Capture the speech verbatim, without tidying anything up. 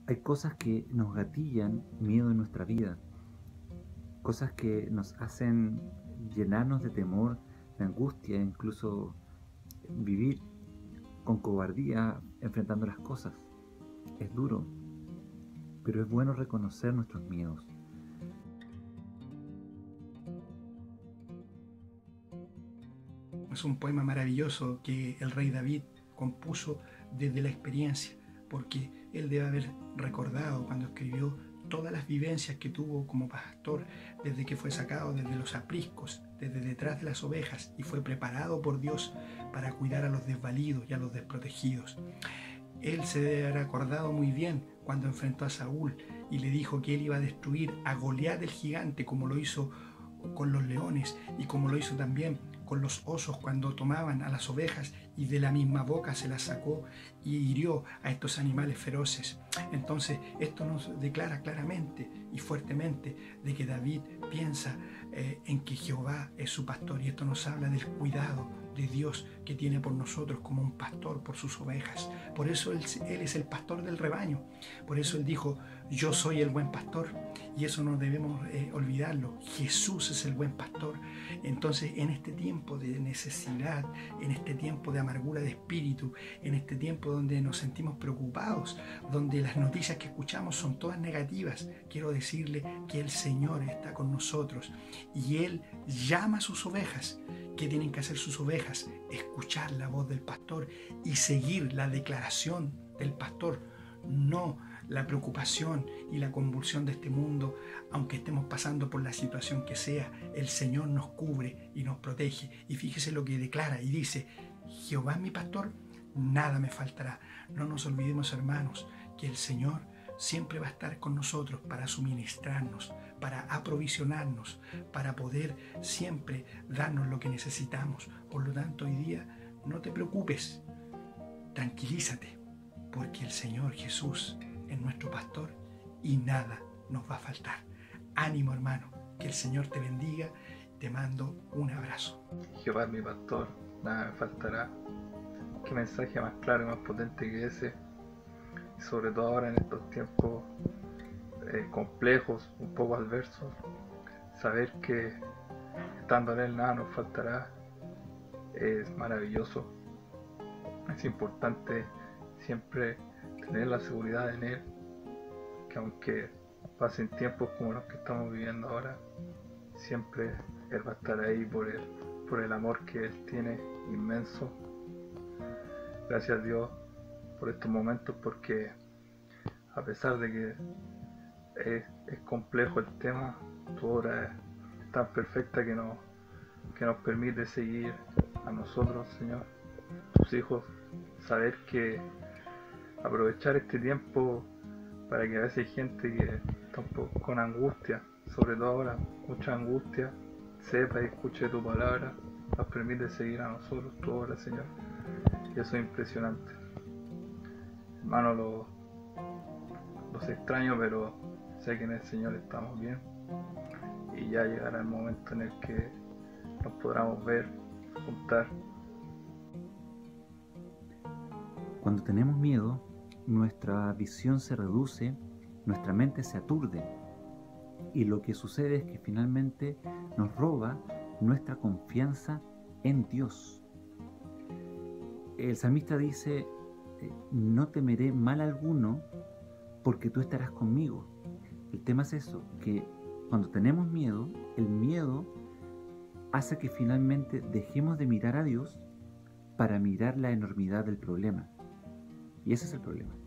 Hay cosas que nos gatillan miedo en nuestra vida, cosas que nos hacen llenarnos de temor, de angustia, incluso vivir con cobardía enfrentando las cosas. Es duro, pero es bueno reconocer nuestros miedos. Es un poema maravilloso que el rey David compuso desde la experiencia, porque él debe haber recordado cuando escribió todas las vivencias que tuvo como pastor desde que fue sacado desde los apriscos, desde detrás de las ovejas, y fue preparado por Dios para cuidar a los desvalidos y a los desprotegidos. Él se debe haber acordado muy bien cuando enfrentó a Saúl y le dijo que él iba a destruir a Goliat el gigante, como lo hizo con los leones y como lo hizo también con los osos cuando tomaban a las ovejas y de la misma boca se las sacó y hirió a estos animales feroces. Entonces esto nos declara claramente y fuertemente de que David piensa eh, en que Jehová es su pastor, y esto nos habla del cuidado de Dios que tiene por nosotros como un pastor por sus ovejas. Por eso él, él es el pastor del rebaño. Por eso él dijo: yo soy el buen pastor. Y eso no debemos eh, olvidarlo. Jesús es el buen pastor. Entonces, en este tiempo de necesidad, en este tiempo de amargura de espíritu, en este tiempo donde nos sentimos preocupados, donde las noticias que escuchamos son todas negativas, quiero decirle que el Señor está con nosotros y Él llama a sus ovejas. ¿Qué tienen que hacer sus ovejas? Escuchar la voz del pastor y seguir la declaración del pastor, no la preocupación y la convulsión de este mundo. Aunque estemos pasando por la situación que sea, el Señor nos cubre y nos protege. Y fíjese lo que declara y dice: Jehová es mi pastor, nada me faltará. No nos olvidemos, hermanos, que el Señor siempre va a estar con nosotros para suministrarnos, para aprovisionarnos, para poder siempre darnos lo que necesitamos. Por lo tanto, hoy día no te preocupes, tranquilízate, porque el Señor Jesús es nuestro pastor y nada nos va a faltar. Ánimo, hermano, que el Señor te bendiga. Te mando un abrazo. Jehová es mi pastor, nada me faltará. Qué mensaje más claro y más potente que ese, y sobre todo ahora en estos tiempos eh, complejos, un poco adversos. Saber que estando en Él nada nos faltará es maravilloso. Es importante siempre tener la seguridad en Él, que aunque pasen tiempos como los que estamos viviendo ahora, siempre Él va a estar ahí por el, por el amor que Él tiene inmenso. Gracias a Dios por estos momentos, porque a pesar de que es, es complejo el tema, tu obra es tan perfecta que nos, que nos permite seguir a nosotros, Señor, tus hijos, saber que aprovechar este tiempo para que a veces hay gente que está un poco con angustia, sobre todo ahora, mucha angustia, sepa y escuche tu palabra, nos permite seguir a nosotros, tu obra, Señor, y eso es impresionante. Hermano, lo, los extraño, pero sé que en el Señor estamos bien, y ya llegará el momento en el que nos podamos ver, juntar. Cuando tenemos miedo, nuestra visión se reduce, nuestra mente se aturde, y lo que sucede es que finalmente nos roba nuestra confianza en Dios. El salmista dice: no temeré mal alguno porque tú estarás conmigo. El tema es eso, que cuando tenemos miedo, el miedo hace que finalmente dejemos de mirar a Dios para mirar la enormidad del problema. Y ese es el problema.